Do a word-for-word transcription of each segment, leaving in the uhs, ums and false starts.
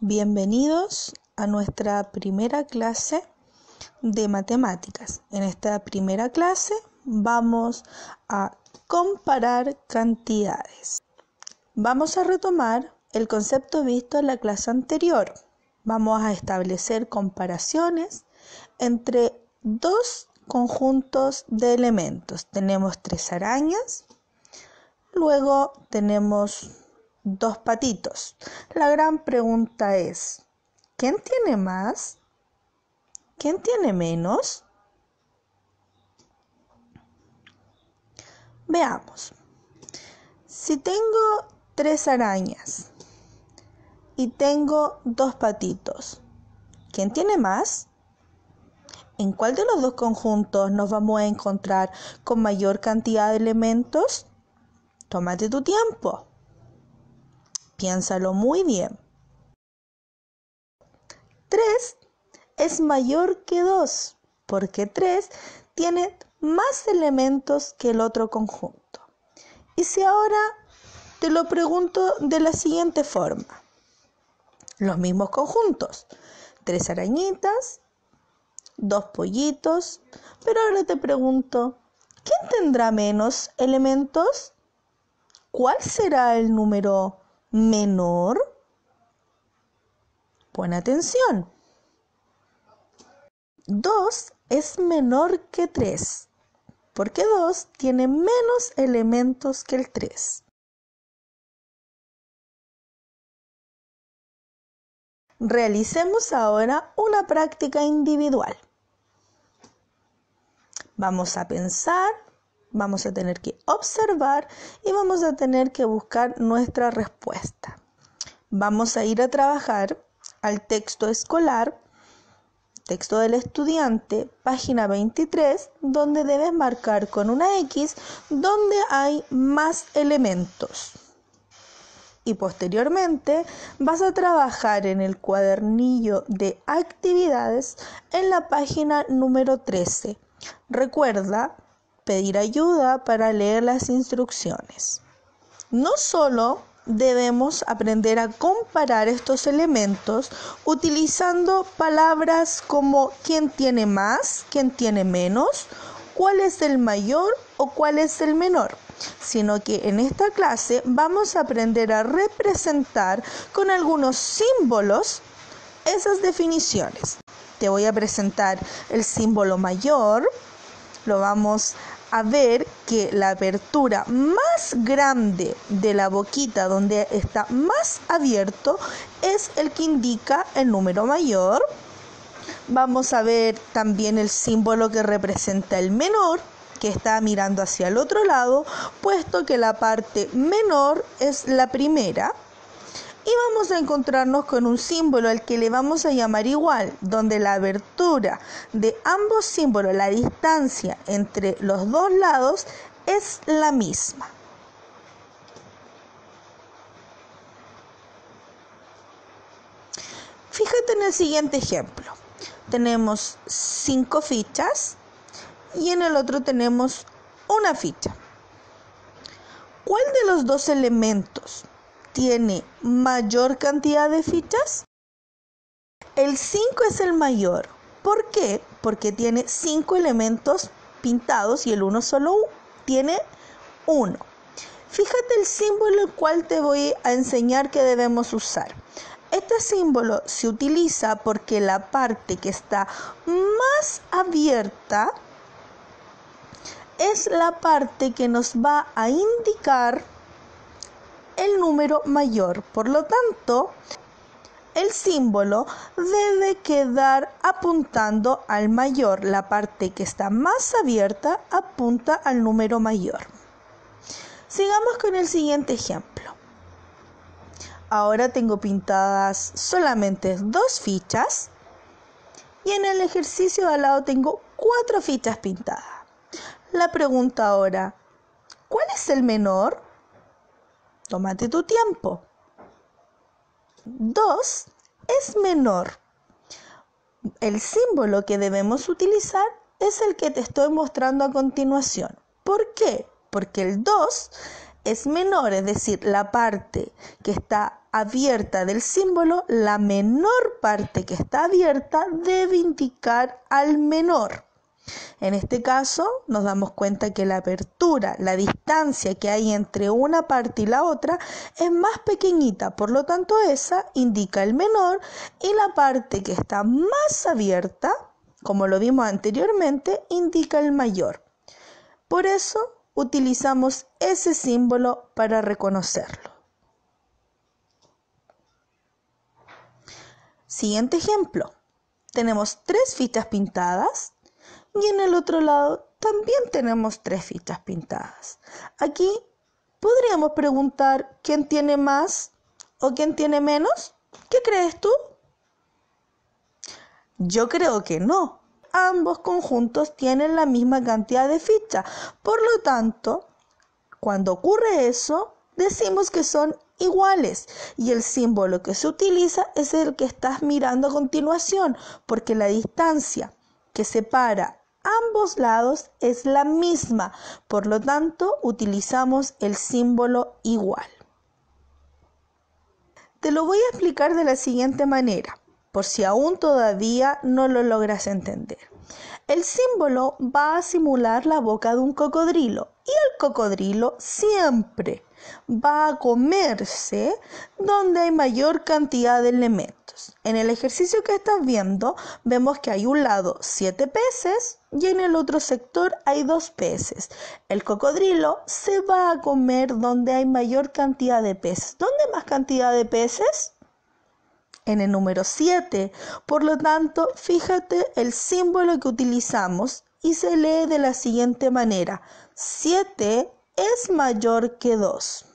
Bienvenidos a nuestra primera clase de matemáticas. En esta primera clase vamos a comparar cantidades. Vamos a retomar el concepto visto en la clase anterior. Vamos a establecer comparaciones entre dos conjuntos de elementos. Tenemos tres arañas, luego tenemos dos patitos. La gran pregunta es, ¿quién tiene más? ¿Quién tiene menos? Veamos. Si tengo tres arañas y tengo dos patitos, ¿quién tiene más? ¿En cuál de los dos conjuntos nos vamos a encontrar con mayor cantidad de elementos? Tómate tu tiempo. Piénsalo muy bien. tres es mayor que dos, porque tres tiene más elementos que el otro conjunto. Y si ahora te lo pregunto de la siguiente forma. Los mismos conjuntos. Tres arañitas, dos pollitos, pero ahora te pregunto, ¿quién tendrá menos elementos? ¿Cuál será el número menor? Pon atención. dos es menor que tres, porque dos tiene menos elementos que el tres. Realicemos ahora una práctica individual. Vamos a pensar, vamos a tener que observar y vamos a tener que buscar nuestra respuesta. Vamos a ir a trabajar al texto escolar, texto del estudiante, página veintitrés, donde debes marcar con una X donde hay más elementos. Y posteriormente vas a trabajar en el cuadernillo de actividades en la página número trece. Recuerda pedir ayuda para leer las instrucciones. No solo debemos aprender a comparar estos elementos utilizando palabras como quién tiene más, quién tiene menos, cuál es el mayor o cuál es el menor, sino que en esta clase vamos a aprender a representar con algunos símbolos esas definiciones. Te voy a presentar el símbolo mayor. Lo vamos a ver que la apertura más grande de la boquita, donde está más abierto, es el que indica el número mayor. Vamos a ver también el símbolo que representa el menor, que está mirando hacia el otro lado, puesto que la parte menor es la primera. Y vamos a encontrarnos con un símbolo al que le vamos a llamar igual, donde la abertura de ambos símbolos, la distancia entre los dos lados, es la misma. Fíjate en el siguiente ejemplo. Tenemos cinco fichas y en el otro tenemos una ficha. ¿Cuál de los dos elementos tiene mayor cantidad de fichas? El cinco es el mayor. ¿Por qué? Porque tiene cinco elementos pintados y el uno solo tiene uno. Fíjate el símbolo el cual te voy a enseñar que debemos usar. Este símbolo se utiliza porque la parte que está más abierta es la parte que nos va a indicar el número mayor. Por lo tanto, el símbolo debe quedar apuntando al mayor. La parte que está más abierta apunta al número mayor. Sigamos con el siguiente ejemplo. Ahora tengo pintadas solamente dos fichas y en el ejercicio de al lado tengo cuatro fichas pintadas. La pregunta ahora, ¿cuál es el menor? Tómate tu tiempo. dos es menor. El símbolo que debemos utilizar es el que te estoy mostrando a continuación. ¿Por qué? Porque el dos es menor, es decir, la parte que está abierta del símbolo, la menor parte que está abierta debe indicar al menor. En este caso, nos damos cuenta que la apertura, la distancia que hay entre una parte y la otra, es más pequeñita, por lo tanto esa indica el menor y la parte que está más abierta, como lo vimos anteriormente, indica el mayor. Por eso utilizamos ese símbolo para reconocerlo. Siguiente ejemplo. Tenemos tres fichas pintadas y en el otro lado también tenemos tres fichas pintadas. Aquí podríamos preguntar quién tiene más o quién tiene menos. ¿Qué crees tú? Yo creo que no. Ambos conjuntos tienen la misma cantidad de fichas. Por lo tanto, cuando ocurre eso, decimos que son iguales y el símbolo que se utiliza es el que estás mirando a continuación, porque la distancia que separa ambos lados es la misma. Por lo tanto, utilizamos el símbolo igual. Te lo voy a explicar de la siguiente manera, por si aún todavía no lo logras entender. El símbolo va a simular la boca de un cocodrilo y el cocodrilo siempre va a comerse donde hay mayor cantidad de elementos. En el ejercicio que estás viendo, vemos que hay un lado siete peces y en el otro sector hay dos peces. El cocodrilo se va a comer donde hay mayor cantidad de peces. ¿Dónde hay más cantidad de peces? En el número siete. Por lo tanto, fíjate el símbolo que utilizamos y se lee de la siguiente manera. siete es mayor que dos.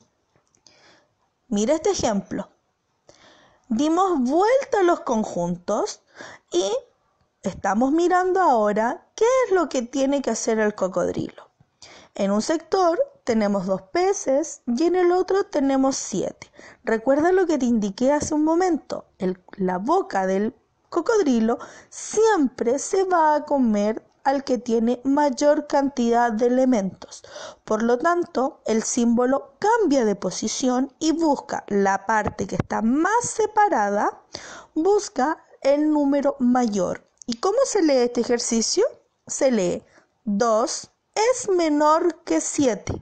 Mira este ejemplo. Dimos vuelta a los conjuntos y estamos mirando ahora qué es lo que tiene que hacer el cocodrilo. En un sector tenemos dos peces y en el otro tenemos siete. Recuerda lo que te indiqué hace un momento. El, la boca del cocodrilo siempre se va a comer al que tiene mayor cantidad de elementos. Por lo tanto, el símbolo cambia de posición y busca la parte que está más separada, busca el número mayor. ¿Y cómo se lee este ejercicio? Se lee dos es menor que siete.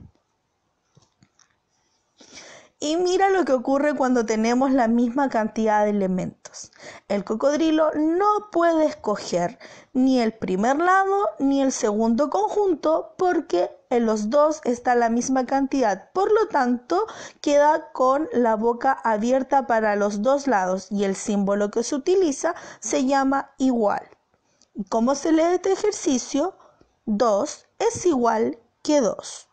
Y mira lo que ocurre cuando tenemos la misma cantidad de elementos. El cocodrilo no puede escoger ni el primer lado ni el segundo conjunto porque en los dos está la misma cantidad. Por lo tanto, queda con la boca abierta para los dos lados y el símbolo que se utiliza se llama igual. ¿Cómo se lee este ejercicio? dos es igual que dos.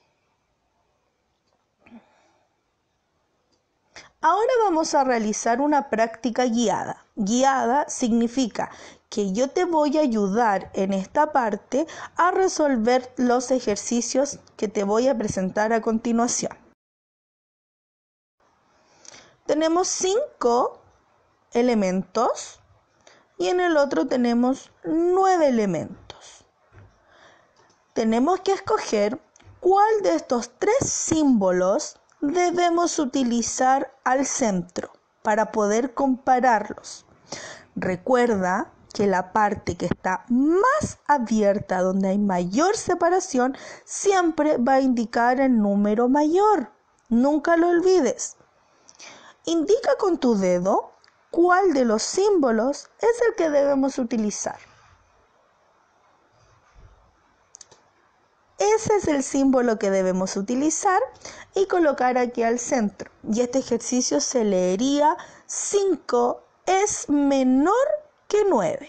Ahora vamos a realizar una práctica guiada. Guiada significa que yo te voy a ayudar en esta parte a resolver los ejercicios que te voy a presentar a continuación. Tenemos cinco elementos y en el otro tenemos nueve elementos. Tenemos que escoger cuál de estos tres símbolos debemos utilizar al centro para poder compararlos. Recuerda que la parte que está más abierta, donde hay mayor separación, siempre va a indicar el número mayor. Nunca lo olvides. Indica con tu dedo cuál de los símbolos es el que debemos utilizar. Ese es el símbolo que debemos utilizar y colocar aquí al centro. Y este ejercicio se leería cinco es menor que nueve.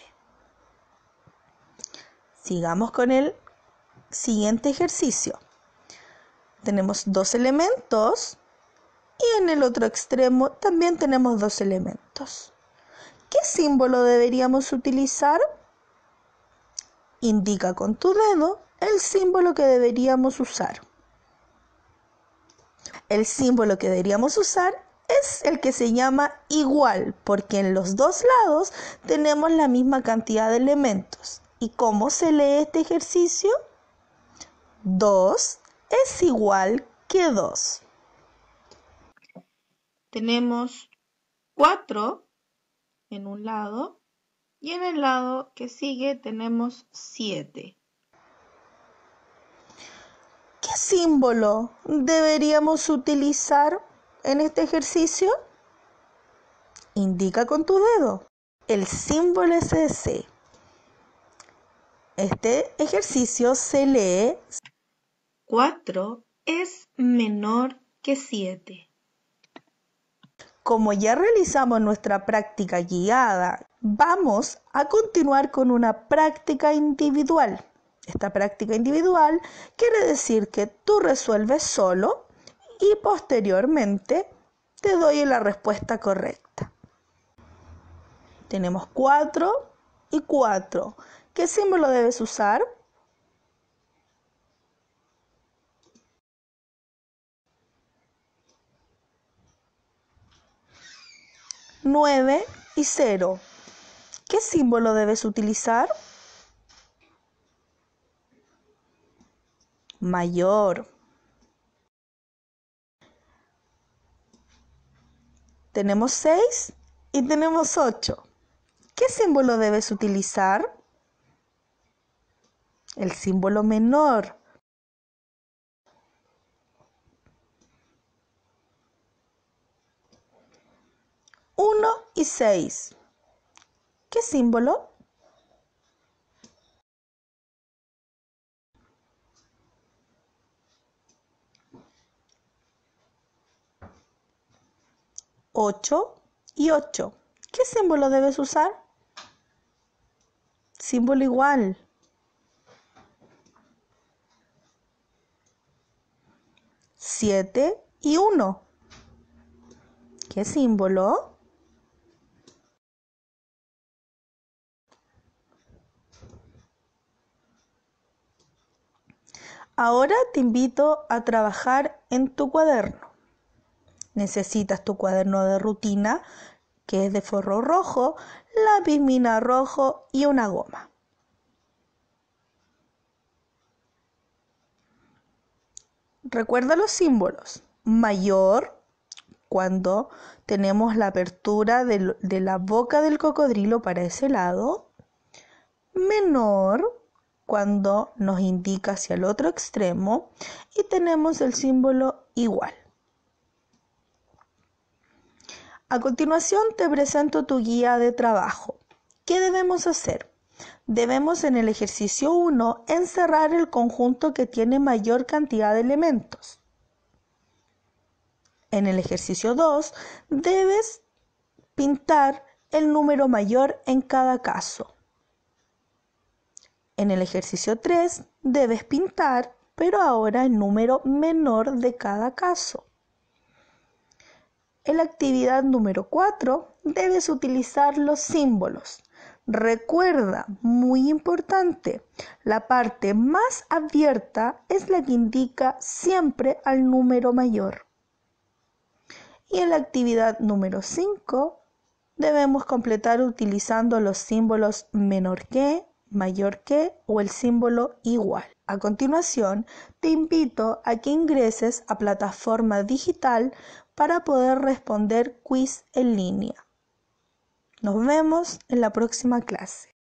Sigamos con el siguiente ejercicio. Tenemos dos elementos y en el otro extremo también tenemos dos elementos. ¿Qué símbolo deberíamos utilizar? Indica con tu dedo el símbolo que deberíamos usar. El símbolo que deberíamos usar es el que se llama igual, porque en los dos lados tenemos la misma cantidad de elementos. ¿Y cómo se lee este ejercicio? dos es igual que dos. tenemos cuatro en un lado y en el lado que sigue tenemos siete. ¿Qué símbolo deberíamos utilizar en este ejercicio? Indica con tu dedo. El símbolo es ese. Este ejercicio se lee cuatro es menor que siete. Como ya realizamos nuestra práctica guiada, vamos a continuar con una práctica individual. Esta práctica individual quiere decir que tú resuelves solo y posteriormente te doy la respuesta correcta. Tenemos cuatro y cuatro. ¿Qué símbolo debes usar? nueve y cero. ¿Qué símbolo debes utilizar? Mayor. Tenemos seis y tenemos ocho. ¿Qué símbolo debes utilizar? El símbolo menor. uno y seis. ¿Qué símbolo? ocho y ocho. ¿Qué símbolo debes usar? Símbolo igual. siete y uno. ¿Qué símbolo? Ahora te invito a trabajar en tu cuaderno. Necesitas tu cuaderno de rutina, que es de forro rojo, lápiz mina rojo y una goma. Recuerda los símbolos. Mayor, cuando tenemos la apertura de, de la boca del cocodrilo para ese lado. Menor, cuando nos indica hacia el otro extremo. Y tenemos el símbolo igual. A continuación te presento tu guía de trabajo. ¿Qué debemos hacer? Debemos en el ejercicio uno encerrar el conjunto que tiene mayor cantidad de elementos. En el ejercicio dos debes pintar el número mayor en cada caso. En el ejercicio tres debes pintar, pero ahora el número menor de cada caso. En la actividad número cuatro debes utilizar los símbolos. Recuerda, muy importante, la parte más abierta es la que indica siempre al número mayor. Y en la actividad número cinco debemos completar utilizando los símbolos menor que, mayor que o el símbolo igual. A continuación, te invito a que ingreses a plataforma digital para poder responder quiz en línea. Nos vemos en la próxima clase.